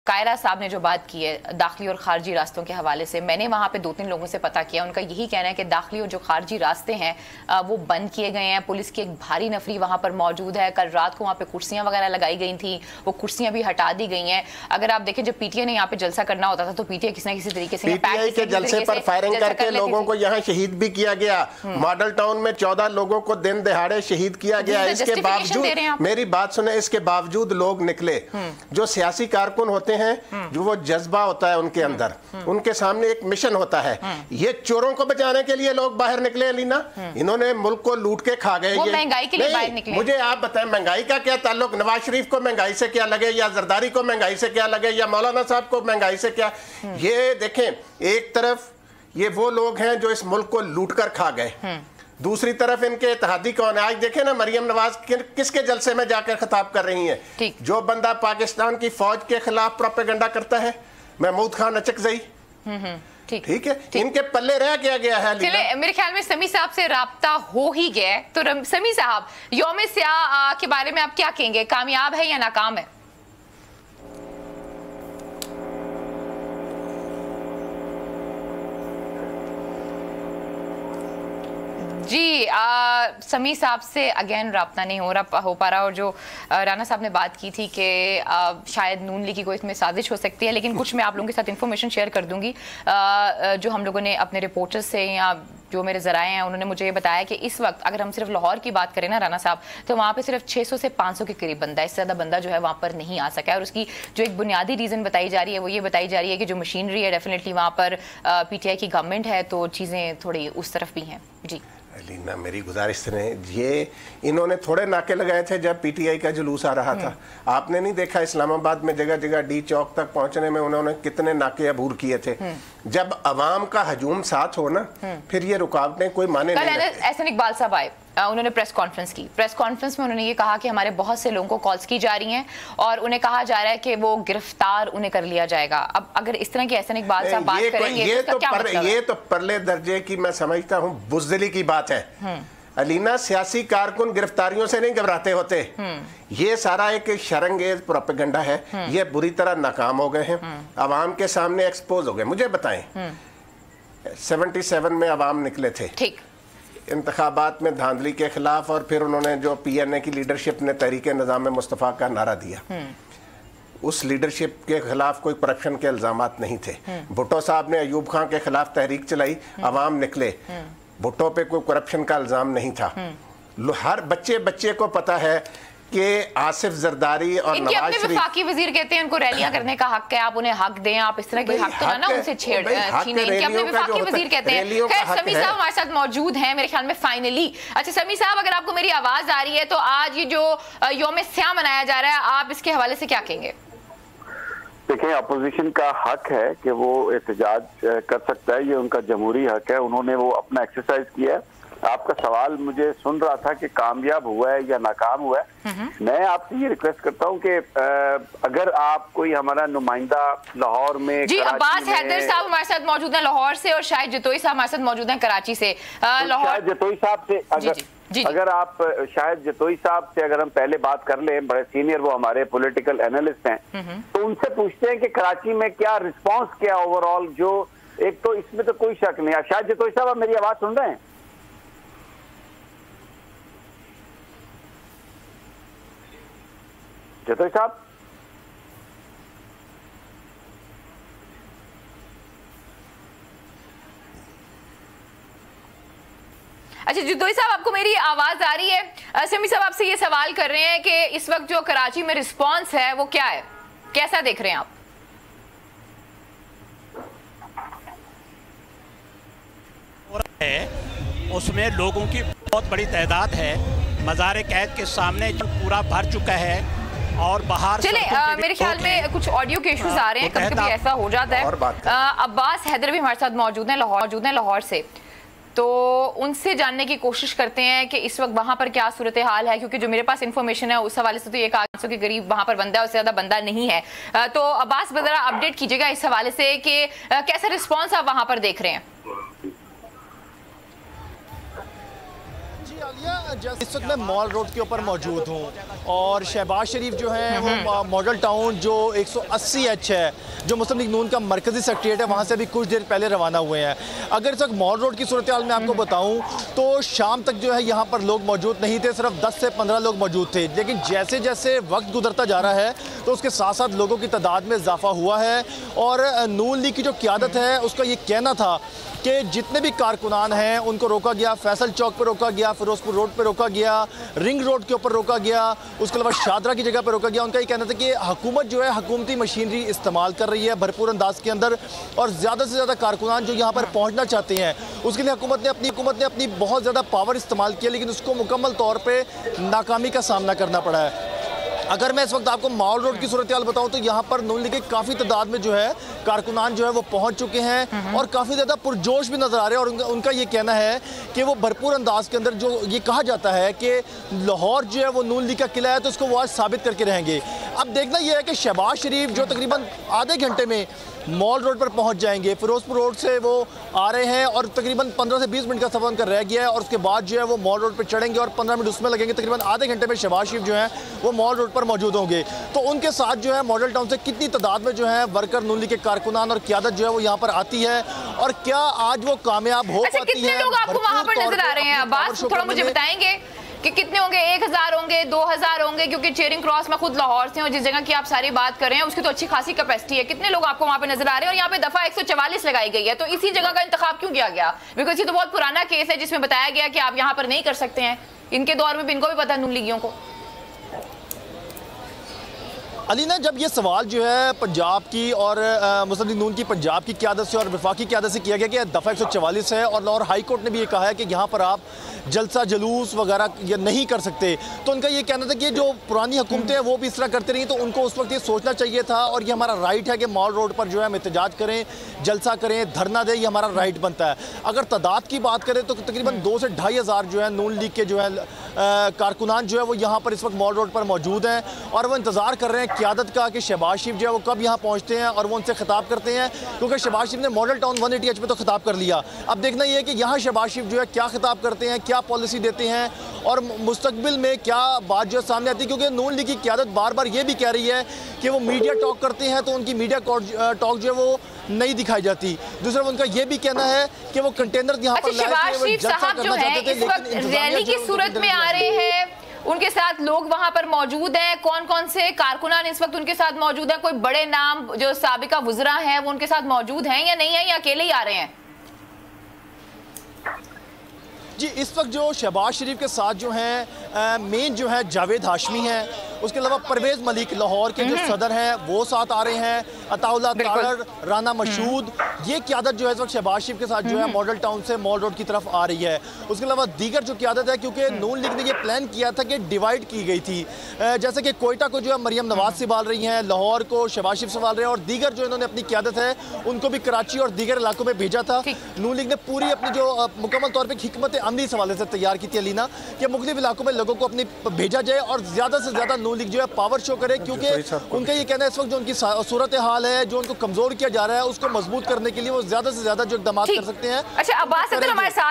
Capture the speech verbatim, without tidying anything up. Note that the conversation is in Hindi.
कायरा साहब ने जो बात की है दाखिली और खारजी रास्तों के हवाले से, मैंने वहाँ पे दो तीन लोगों से पता किया, उनका यही कहना है कि दाखिली और जो खारजी रास्ते हैं वो बंद किए गए हैं। पुलिस की एक भारी नफरी वहाँ पर मौजूद है। कल रात को वहाँ पे कुर्सियाँ वगैरह लगाई गई थी, वो कुर्सियाँ भी हटा दी गई हैं। अगर आप देखें जब पीटीआई ने यहाँ पे जलसा करना होता था तो पीटीआई किसी न किसी तरीके से पीटीआई के जलसे पर फायरिंग करके लोगों को यहाँ शहीद भी किया गया। मॉडल टाउन में चौदह लोगों को दिन दिहाड़े शहीद किया गया। इसके बावजूद, मेरी बात सुने, इसके बावजूद लोग निकले। जो सियासी कारकुन होते हैं, जो वो जज्बा होता है उनके अंदर, उनके सामने एक मिशन होता है। ये चोरों को बचाने के लिए लोग बाहर निकले अलीना, इन्होंने मुल्क को लूट के खा गए। ये महंगाई के लिए बाहर निकले। मुझे आप बताएं, महंगाई का क्या ताल्लुक? नवाज शरीफ को महंगाई से क्या लगे, या जरदारी को महंगाई से क्या लगे, या मौलाना साहब को महंगाई से क्या? ये देखें, एक तरफ ये वो लोग हैं जो इस मुल्क को लूट कर खा गए, दूसरी तरफ इनके इत्तेहादी कौन है? आज देखें ना, मरियम नवाज कि, किसके जलसे में जाकर खिताब कर रही हैं? जो बंदा पाकिस्तान की फौज के खिलाफ प्रोपेगेंडा करता है, महमूद खान अचकजई। ठीक ठीक है, इनके पल्ले रह गया गया है। चले, मेरे ख्याल में समी साहब से राब्ता हो ही गया। तो समी साहब, यौम-ए-सियाह के बारे में आप क्या कहेंगे? कामयाब है या नाकाम है? जी, आ, समी साहब से अगेन राब्ता नहीं हो रहा हो पा रहा। और जो आ, राना साहब ने बात की थी कि शायद नून लीग की कोई इसमें साजिश हो सकती है, लेकिन कुछ मैं आप लोगों के साथ इंफॉर्मेशन शेयर कर दूंगी। आ, जो हम लोगों ने अपने रिपोर्टर्स से या जो मेरे ज़राए हैं उन्होंने मुझे ये बताया कि इस वक्त अगर हम सिर्फ लाहौर की बात करें ना राना साहब, तो वहाँ पे सिर्फ छह सौ से पाँच सौ के करीब बंदा है, इससे ज़्यादा बंदा जो है वहाँ पर नहीं आ सका है। और उसकी जो एक बुनियादी रीज़न बताई जा रही है वो ये बताई जा रही है कि जो मशीनरी है डेफिनेटली वहाँ पर पीटीआई की गवर्नमेंट है, तो चीज़ें थोड़ी उस तरफ भी हैं। जी अलीना, मेरी गुजारिश ने, ये इन्होंने थोड़े नाके लगाए थे जब पीटीआई का जुलूस आ रहा था। आपने नहीं देखा इस्लामाबाद में जगह जगह डी चौक तक पहुंचने में उन्होंने कितने नाके अबूर किए थे? जब अवाम का हजूम साथ हो ना, फिर ये रुकावटें कोई माने नहीं रखते। एहसन इकबाल साहब आए, उन्होंने प्रेस कॉन्फ्रेंस की। प्रेस कॉन्फ्रेंस में उन्होंने ये कहा कि हमारे बहुत से लोगों को कॉल्स की जा रही हैं और उन्हें कहा जा रहा है कि वो गिरफ्तार उन्हें कर लिया जाएगा। अब अगर इस तरह की एहसन इकबाल साहब बात करेंगे ये तो क्या मतलब है? ये तो परले दर्जे की मैं समझता हूँ बुज़दिली की बात है अलीना। सियासी कारकुन गिरफ्तारियों से नहीं घबराते होते। ये सारा एक शरंगेज प्रोपेगेंडा है। ये बुरी तरह नाकाम हो गए हैं, अवाम के सामने एक्सपोज हो गए। मुझे बताएं, सेवेंटी सेवन में अवाम निकले थे ठीक इंतखाबात में धांधली के खिलाफ, और फिर उन्होंने जो पीएनए की लीडरशिप ने तहरीक निज़ाम मुस्तफ़ा का नारा दिया, उस लीडरशिप के खिलाफ कोई करप्शन के इल्जामात नहीं थे। भुट्टो साहब ने अयूब खान के खिलाफ तहरीक चलाई, अवाम निकले, भुट्टो पे कोई करप्शन का इल्जाम नहीं था। हर बच्चे बच्चे को पता है कि आसिफ जरदारी और नवाज शरीफ, वफाकी वजीर कहते हैं उनको रैलियां करने का हक है, आप उन्हें हक दें, आप इस तरह के हक तो ना उनसे छेड़ छीनें। इनके अपने वफाकी वजीर कहते हैं। खैर, समी साहब हमारे साथ मौजूद हैं मेरे ख्याल में फाइनली। अच्छा समी साहब, अगर आपको मेरी आवाज आ रही है तो आज ये जो यौम-ए-सियाह मनाया जा रहा है, आप इसके हवाले से क्या कहेंगे? देखिए, अपोजिशन का हक है कि वो एहतजाज कर सकता है, ये उनका जमहूरी हक है, उन्होंने वो अपना एक्सरसाइज किया है। आपका सवाल मुझे सुन रहा था कि कामयाब हुआ है या नाकाम हुआ है। मैं आपसे ये रिक्वेस्ट करता हूँ कि अगर आप कोई हमारा नुमाइंदा लाहौर में, जी अब्बास हैदर साहब हमारे साथ मौजूद हैं लाहौर से, और शायद जतोई साहब हमारे साथ मौजूद हैं कराची से। लाहौर जतोई साहब से अगर जी, जी, अगर आप शायद जतोई साहब से अगर हम पहले बात कर लें, बड़े सीनियर वो हमारे पॉलिटिकल एनालिस्ट हैं, तो उनसे पूछते हैं कि कराची में क्या रिस्पांस क्या ओवरऑल। जो एक तो इसमें तो कोई शक नहीं है। शायद जतोई साहब आप मेरी आवाज सुन रहे हैं? जतोई साहब, अच्छा जतोई साहब, आपको मेरी आवाज आ रही है? समी साहब आपसे ये सवाल कर रहे हैं कि इस वक्त जो कराची में रिस्पांस है वो क्या है, कैसा देख रहे हैं आप? है उसमें लोगों की बहुत बड़ी तादाद है, मज़ार कैद के सामने जो पूरा भर चुका है और बाहर चले मेरे ख्याल में कुछ ऑडियो के इश्यूज आ रहे हैं, कभी कभी ऐसा हो जाता है। अब्बास हैदर भी हमारे साथ मौजूद हैं लाहौर मौजूद हैं लाहौर से, तो उनसे जानने की कोशिश करते हैं कि इस वक्त वहां पर क्या सूरत हाल है, क्योंकि जो मेरे पास इंफॉर्मेशन है उस हवाले से तो एक आठ सौ के करीब वहां पर बंदा है, उससे ज्यादा बंदा नहीं है। तो अब्बास जरा अपडेट कीजिएगा इस हवाले से कि कैसा रिस्पॉन्स आप वहां पर देख रहे हैं? इस वक्त मैं मॉल रोड के ऊपर मौजूद हूँ और शहबाज शरीफ जो है वो मॉडल टाउन जो एक सौ अस्सी एच है, जो मुस्लिम लीग नून का मरकजी सेक्रेटरीट है, वहाँ से अभी कुछ देर पहले रवाना हुए हैं। अगर इस वक्त मॉल रोड की सूरत हाल में आपको बताऊँ तो शाम तक जो है यहाँ पर लोग मौजूद नहीं थे, सिर्फ दस से पंद्रह लोग मौजूद थे। लेकिन जैसे जैसे वक्त गुजरता जा रहा है तो उसके साथ साथ लोगों की तादाद में इजाफा हुआ है। और नून लीग की जो क़यादत है उसका ये कहना था कि जितने भी कारकुनान हैं उनको रोका गया, फैसल चौक पर रोका गया, फिरोजपुर रोड पर रोका गया, रिंग रोड के ऊपर रोका गया, उसके अलावा शादरा की जगह पर रोका गया। उनका ये कहना था कि हुकूमत जो है हुकूमती मशीनरी इस्तेमाल कर रही है भरपूर अंदाज के अंदर, और ज़्यादा से ज़्यादा कारकुनान जो यहाँ पर पहुँचना चाहते हैं उसके लिए हुकूमत ने अपनी हुकूमत ने अपनी बहुत ज़्यादा पावर इस्तेमाल किया, लेकिन उसको मुकम्मल तौर पर नाकामी का सामना करना पड़ा है। अगर मैं इस वक्त आपको मॉल रोड की सूरत हाल बताऊं तो यहाँ पर नून लीग के काफ़ी तादाद में जो है कारकुनान जो है वो पहुँच चुके हैं और काफ़ी ज़्यादा पुरजोश भी नज़र आ रहे हैं। और उनका, उनका ये कहना है कि वो भरपूर अंदाज के अंदर जो ये कहा जाता है कि लाहौर जो है वो नून लीग का किला है तो उसको वो आज साबित करके रहेंगे। अब देखना यह है कि शहबाज शरीफ जो तकरीबन आधे घंटे में मॉल रोड पर पहुंच जाएंगे, फिरोजपुर रोड से वो आ रहे हैं और तकरीबन पंद्रह से बीस मिनट का सफ़र उनका रह गया है, और उसके बाद जो है वो मॉल रोड पर चढ़ेंगे और पंद्रह मिनट उसमें लगेंगे। तकरीबन आधे घंटे में शहबाज शरीफ जो है वो मॉल रोड पर मौजूद होंगे। तो उनके साथ जो है मॉडल टाउन से कितनी तादाद में जो है वर्कर नून लीग के कारकुनान और क़यादत जो है वो यहाँ पर आती है और क्या आज वो कामयाब हो पाती है? कितने लोग आपको वहाँ पर नजर आ रहे हैं अब्बास, थोड़ा मुझे बताएंगे कि कितने होंगे? एक हजार होंगे, दो हजार होंगे? क्योंकि चेयरिंग क्रॉस में खुद लाहौर से और जिस जगह की आप सारी बात कर रहे हैं उसकी तो अच्छी खासी कैपेसिटी है। कितने लोग आपको वहाँ पे नजर आ रहे हैं? और यहाँ पे दफा एक सौ चवालीस लगाई गई है, तो इसी जगह का इंतखाब क्यों किया गया? बिकॉज ये तो बहुत पुराना केस है जिसमें बताया गया कि आप यहाँ पर नहीं कर सकते हैं। इनके दौर में भी इनको भी पता है नून लीगियों को। अलीना, जब ये सवाल जो है पंजाब की और मुस्लिम लीग नून की पंजाब की क़यादत से और वफाकी क़यादत से किया गया कि दफ़ा एक सौ चवालीस है और लाहौर हाई कोर्ट ने भी ये कहा है कि यहाँ पर आप जलसा जुलूस वगैरह ये नहीं कर सकते, तो उनका ये कहना था कि जो पुरानी हुकूमतें हैं वो भी इस तरह करते रही, तो उनको उस वक्त ये सोचना चाहिए था और ये हमारा राइट है कि मॉल रोड पर जो है हम एहतजाज करें, जलसा करें, धरना दें, ये हमारा राइट बनता है। अगर तादाद की बात करें तो तकरीबन दो से ढाई हज़ार जो है नून लीग के जो है कारकुनान जो है वो यहाँ पर इस वक्त मॉल रोड पर मौजूद हैं और वो इंतज़ार कर रहे हैं क़यादत का कि शहबाज शरीफ जो है वो कब यहाँ पहुँचते हैं और वो उनसे खिताब करते हैं, क्योंकि शहबाज शरीफ ने model town one eighty H में तो खिताब कर लिया। अब देखना ये है कि यहाँ शहबाज शरीफ जो है क्या खिताब करते हैं, क्या पॉलिसी देते हैं और मुस्तकबिल में क्या बात जो सामने आती है, क्योंकि नून लीग की क़यादत बार बार ये भी कह रही है कि वो मीडिया टॉक करते हैं तो उनकी मीडिया टॉक जो है वो नहीं दिखाई जाती। दूसरा उनका ये भी कहना है कि वो कंटेनर यहाँ पर शहबाज शरीफ साहब जो है इस वक्त रैली की सूरत में आ रहे हैं, उनके साथ लोग वहां पर मौजूद हैं, कौन कौन से कारकुनान इस वक्त उनके साथ मौजूद हैं? कोई बड़े नाम जो साबिका वुज़रा हैं वो उनके साथ मौजूद हैं या नहीं है, या अकेले ही आ रहे हैं? जी, इस वक्त जो शहबाज शरीफ के साथ जो हैं मेन जो है जावेद हाशमी हैं, उसके अलावा परवेज़ मलिक लाहौर के जो सदर हैं वो साथ आ रहे हैं, अताउल्लाह तारर, राना मशहूद, ये क़यादत जो है इस वक्त शहबाज शरीफ के साथ जो है मॉडल टाउन से मॉल रोड की तरफ आ रही है। उसके अलावा दीगर जो क़यादत है, क्योंकि नून लीग ने ये प्लान किया था कि डिवाइड की गई थी, जैसे कि कोयटा को जो है मरियम नवाज संभाल रही हैं, लाहौर को शहबाज शरीफ संभाल रहे हैं और दीगर जो इन्होंने अपनी क़यादत है उनको भी कराची और दीगर इलाकों में भेजा था। नून लीग ने पूरी अपनी जो मुकम्मल तौर पर हिकमत अमली इस हवाले से तैयार की थी अलीना कि मुख्तलिफ इलाकों में लोगों को अपनी भेजा जाए और ज़्यादा से ज़्यादा नून लीग जो है पावर शो करे, क्योंकि उनका ये कहना है इस वक्त जो उनकी सूरत हाल है, जो उनको कमजोर किया जा रहा है, उसको मजबूत करने के लिए वो ज्यादा से ज्यादा जो इक़दाम कर सकते हैं। अच्छा अब्बास, हमारे साथ